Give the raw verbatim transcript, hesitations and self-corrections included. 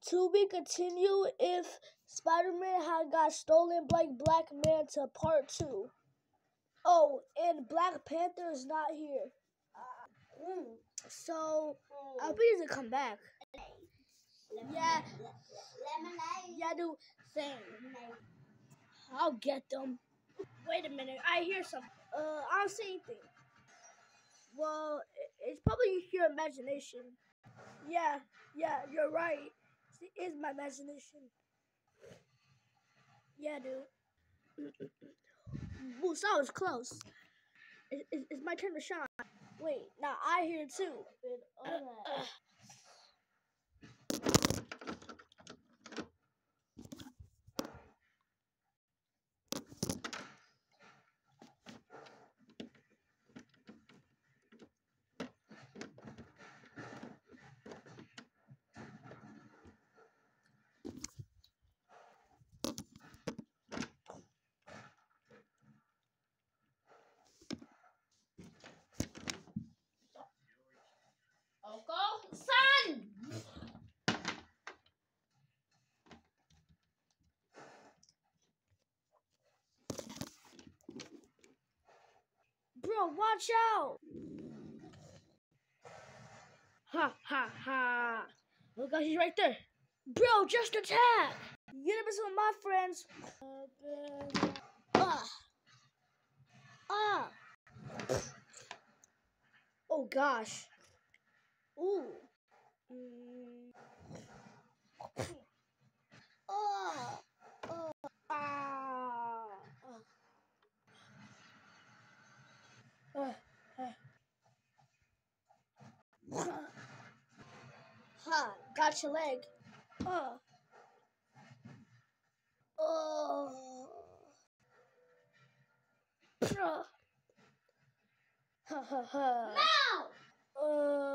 To be continued if Spider-Man had got stolen by Black Manta Part two. Oh, and Black Panther is not here. Mm. So, I'll be to come back. Yeah. Yeah, do thing. I'll get them. Wait a minute, I hear something. Uh, I don't see anything. Well, it's probably your imagination. Yeah, yeah, you're right. It is my imagination. Yeah, dude. Ooh, so I was close. It, it, it's my turn to shine. Wait, now I hear it too. Uh, uh. Oko, son! Bro, watch out! Ha ha ha! Oh gosh, he's right there. Bro, just attack! Get him some of my friends. Ah! Ah! Oh gosh. Ooh. Mm. Oh. Oh. Ah. Ah. Ah. Ha! Got your leg. Oh. Oh. Ha ha ha. No! Uh.